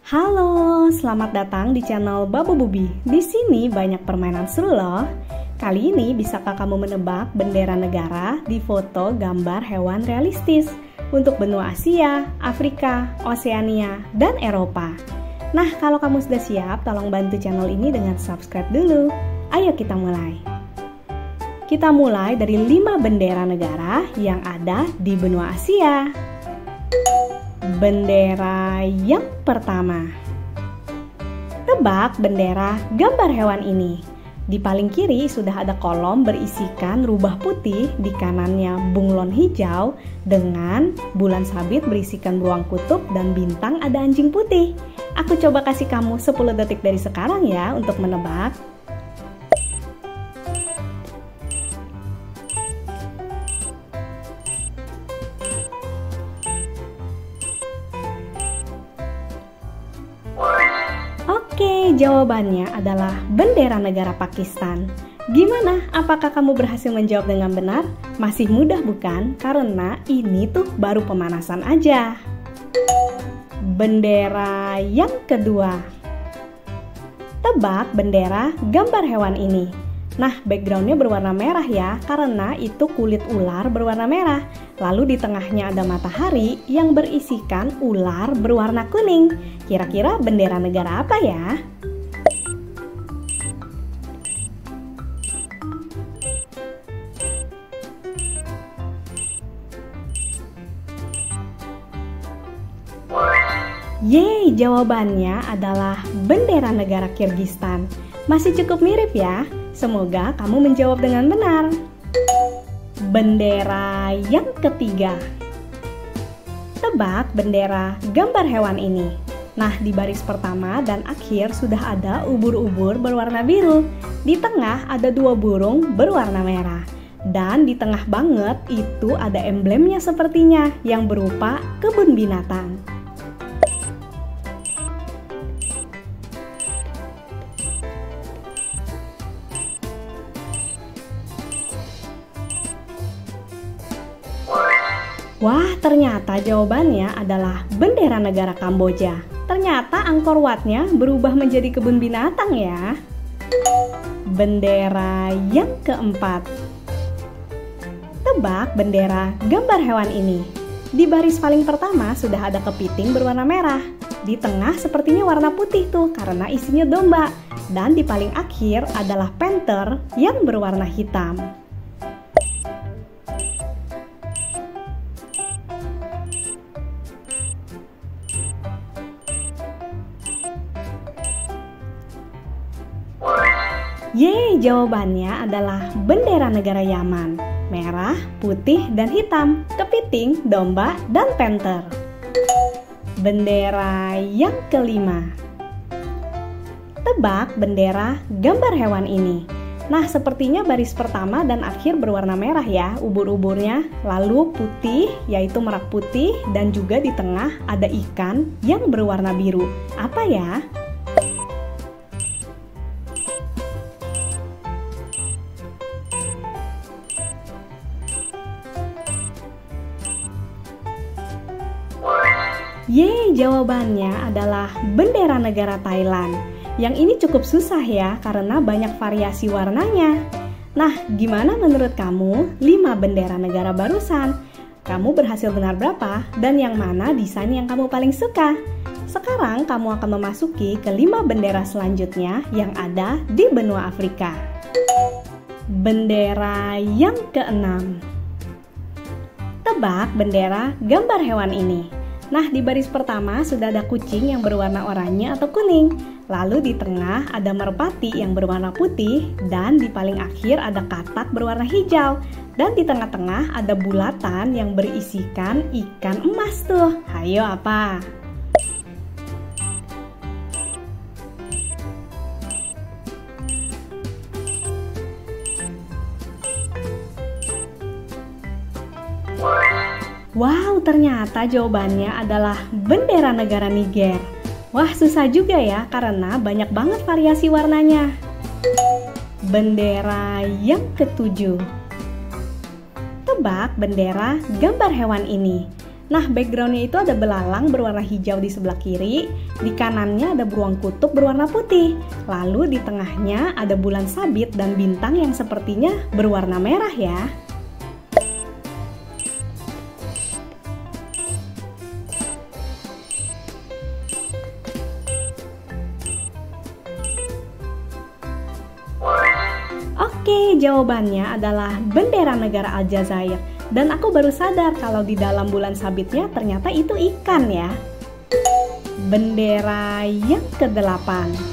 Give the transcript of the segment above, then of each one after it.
Halo, selamat datang di channel Babu Bubi. Di sini banyak permainan seru loh. Kali ini bisakah kamu menebak bendera negara di foto gambar hewan realistis untuk benua Asia, Afrika, Oseania, dan Eropa? Nah, kalau kamu sudah siap, tolong bantu channel ini dengan subscribe dulu. Ayo kita mulai. Kita mulai dari 5 bendera negara yang ada di benua Asia. Bendera yang pertama. Tebak bendera gambar hewan ini. Di paling kiri sudah ada kolom berisikan rubah putih, di kanannya bunglon hijau dengan bulan sabit berisikan beruang kutub dan bintang ada anjing putih. Aku coba kasih kamu 10 detik dari sekarang ya untuk menebak. Oke, jawabannya adalah bendera negara Pakistan. Gimana? Apakah kamu berhasil menjawab dengan benar? Masih mudah bukan? Karena ini tuh baru pemanasan aja. Bendera yang kedua. Tebak bendera gambar hewan ini. Nah, backgroundnya berwarna merah ya, karena itu kulit ular berwarna merah. Lalu di tengahnya ada matahari yang berisikan ular berwarna kuning. Kira-kira bendera negara apa ya? Yeay, jawabannya adalah bendera negara Kirgistan. Masih cukup mirip ya. Semoga kamu menjawab dengan benar. Bendera yang ketiga. Tebak bendera gambar hewan ini. Nah, di baris pertama dan akhir sudah ada ubur-ubur berwarna biru. Di tengah ada 2 burung berwarna merah. Dan di tengah banget itu ada emblemnya sepertinya yang berupa kebun binatang. Wah, ternyata jawabannya adalah bendera negara Kamboja. Ternyata Angkor Wat-nya berubah menjadi kebun binatang ya. Bendera yang keempat. Tebak bendera gambar hewan ini. Di baris paling pertama sudah ada kepiting berwarna merah. Di tengah sepertinya warna putih tuh karena isinya domba. Dan di paling akhir adalah panther yang berwarna hitam. Yeay, jawabannya adalah bendera negara Yaman. Merah, putih, dan hitam, kepiting, domba, dan panther. Bendera yang kelima. Tebak bendera gambar hewan ini. Nah, sepertinya baris pertama dan akhir berwarna merah ya, ubur-uburnya. Lalu putih, yaitu merak putih, dan juga di tengah ada ikan yang berwarna biru. Apa ya? Yeay, jawabannya adalah bendera negara Thailand. Yang ini cukup susah ya, karena banyak variasi warnanya. Nah, gimana menurut kamu 5 bendera negara barusan? Kamu berhasil benar berapa? Dan yang mana desain yang kamu paling suka? Sekarang kamu akan memasuki ke 5 bendera selanjutnya yang ada di benua Afrika. Bendera yang keenam. Tebak bendera gambar hewan ini. Nah, di baris pertama sudah ada kucing yang berwarna oranye atau kuning. Lalu di tengah ada merpati yang berwarna putih. Dan di paling akhir ada katak berwarna hijau. Dan di tengah-tengah ada bulatan yang berisikan ikan emas tuh. Hayo apa? Wow, ternyata jawabannya adalah bendera negara Niger. Wah, susah juga ya karena banyak banget variasi warnanya. Bendera yang ketujuh. Tebak bendera gambar hewan ini. Nah, backgroundnya itu ada belalang berwarna hijau di sebelah kiri, di kanannya ada beruang kutub berwarna putih, lalu di tengahnya ada bulan sabit dan bintang yang sepertinya berwarna merah ya. Oke, jawabannya adalah bendera negara Aljazair. Dan aku baru sadar kalau di dalam bulan sabitnya ternyata itu ikan ya. Bendera yang ke-8.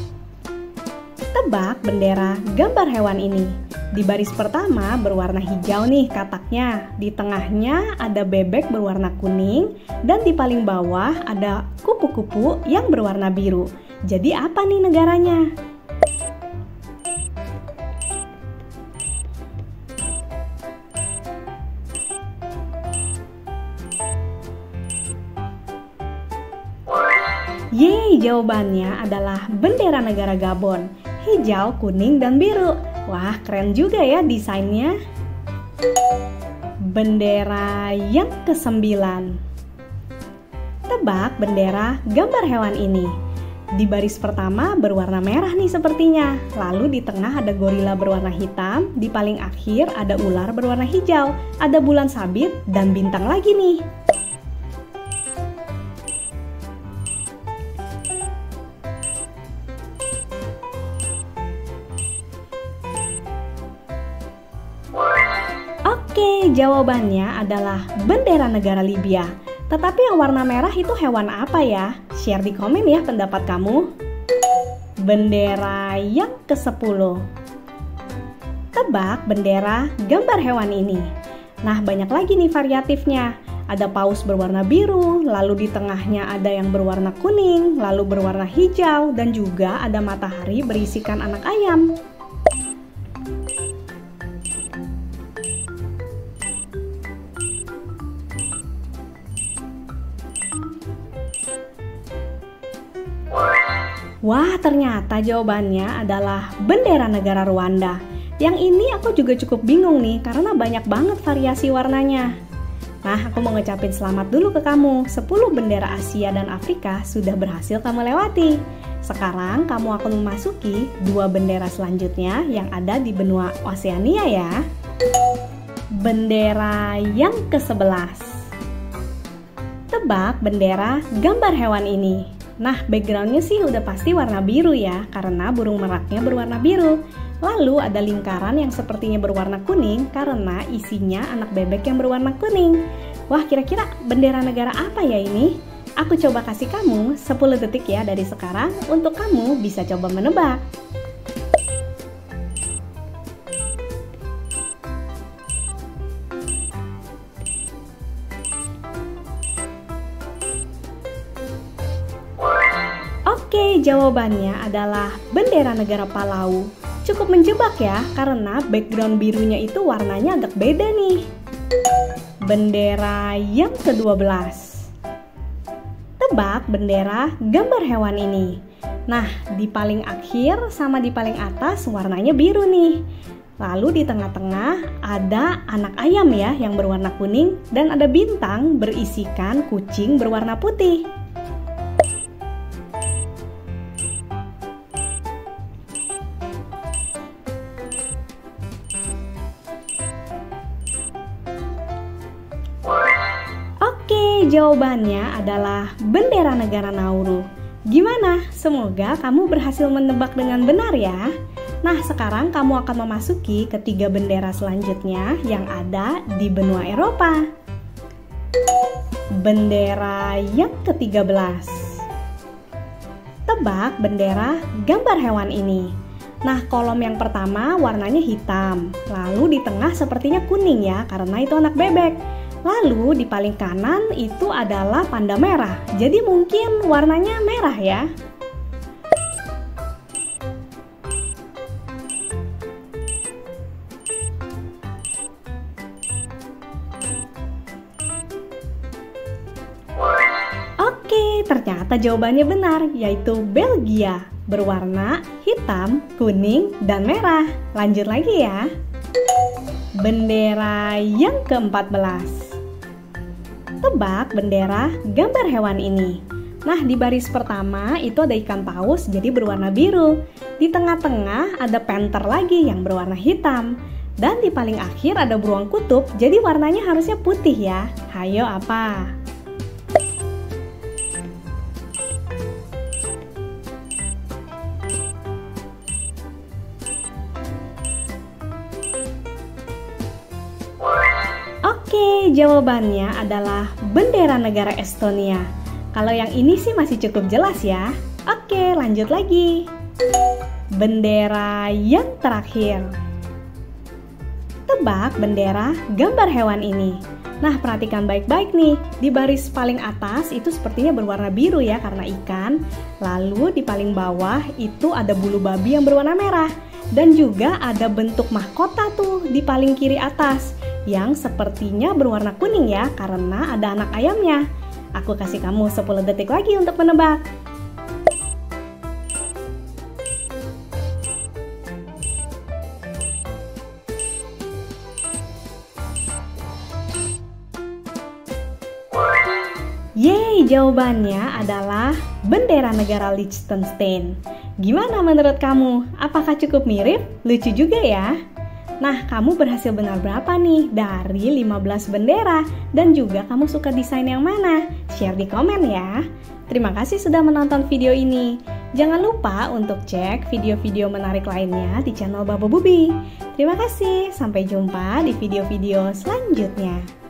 Tebak bendera gambar hewan ini. Di baris pertama berwarna hijau nih kataknya. Di tengahnya ada bebek berwarna kuning. Dan di paling bawah ada kupu-kupu yang berwarna biru. Jadi apa nih negaranya? Yeay, jawabannya adalah bendera negara Gabon. Hijau, kuning, dan biru. Wah, keren juga ya desainnya. Bendera yang ke-9. Tebak bendera gambar hewan ini. Di baris pertama berwarna merah nih sepertinya. Lalu di tengah ada gorila berwarna hitam. Di paling akhir ada ular berwarna hijau. Ada bulan sabit dan bintang lagi nih. Oke, jawabannya adalah bendera negara Libya. Tetapi yang warna merah itu hewan apa ya? Share di komen ya pendapat kamu. Bendera yang ke-10. Tebak bendera gambar hewan ini. Nah, banyak lagi nih variatifnya. Ada paus berwarna biru, lalu di tengahnya ada yang berwarna kuning, lalu berwarna hijau, dan juga ada matahari berisikan anak ayam. Wah, ternyata jawabannya adalah bendera negara Rwanda. Yang ini aku juga cukup bingung nih, karena banyak banget variasi warnanya. Nah, aku mau ngucapin selamat dulu ke kamu. 10 bendera Asia dan Afrika sudah berhasil kamu lewati. Sekarang kamu akan memasuki 2 bendera selanjutnya yang ada di benua Oseania ya. Bendera yang ke-11. Tebak bendera gambar hewan ini. Nah, backgroundnya sih udah pasti warna biru ya, karena burung meraknya berwarna biru. Lalu ada lingkaran yang sepertinya berwarna kuning karena isinya anak bebek yang berwarna kuning. Wah, kira-kira bendera negara apa ya ini? Aku coba kasih kamu 10 detik ya dari sekarang untuk kamu bisa coba menebak. Oke, jawabannya adalah bendera negara Palau. Cukup menjebak ya, karena background birunya itu warnanya agak beda nih. Bendera yang ke-12. Tebak bendera gambar hewan ini. Nah, di paling akhir sama di paling atas warnanya biru nih. Lalu di tengah-tengah ada anak ayam ya yang berwarna kuning dan ada bintang berisikan kucing berwarna putih. Jawabannya adalah bendera negara Nauru. Gimana? Semoga kamu berhasil menebak dengan benar ya. Nah, sekarang kamu akan memasuki ketiga bendera selanjutnya yang ada di benua Eropa. Bendera yang ke-13. Tebak bendera gambar hewan ini. Nah, kolom yang pertama warnanya hitam, lalu di tengah sepertinya kuning ya, karena itu anak bebek. Lalu di paling kanan itu adalah panda merah, jadi mungkin warnanya merah ya. Oke, ternyata jawabannya benar, yaitu Belgia, berwarna hitam, kuning, dan merah. Lanjut lagi ya. Bendera yang ke-14. Tebak bendera gambar hewan ini. Nah, di baris pertama itu ada ikan paus jadi berwarna biru. Di tengah-tengah ada panther lagi yang berwarna hitam. Dan di paling akhir ada beruang kutub jadi warnanya harusnya putih ya. Hayo apa? Oke, jawabannya adalah bendera negara Estonia. Kalau yang ini sih masih cukup jelas ya. Oke, lanjut lagi. Bendera yang terakhir. Tebak bendera gambar hewan ini. Nah, perhatikan baik-baik nih. Di baris paling atas itu sepertinya berwarna biru ya karena ikan. Lalu di paling bawah itu ada bulu babi yang berwarna merah. Dan juga ada bentuk mahkota tuh di paling kiri atas yang sepertinya berwarna kuning ya karena ada anak ayamnya. Aku kasih kamu 10 detik lagi untuk menebak. Yeay, jawabannya adalah bendera negara Liechtenstein. Gimana menurut kamu? Apakah cukup mirip? Lucu juga ya? Nah, kamu berhasil benar berapa nih dari 15 bendera? Dan juga kamu suka desain yang mana? Share di komen ya. Terima kasih sudah menonton video ini. Jangan lupa untuk cek video-video menarik lainnya di channel Babo Bubi. Terima kasih, sampai jumpa di video-video selanjutnya.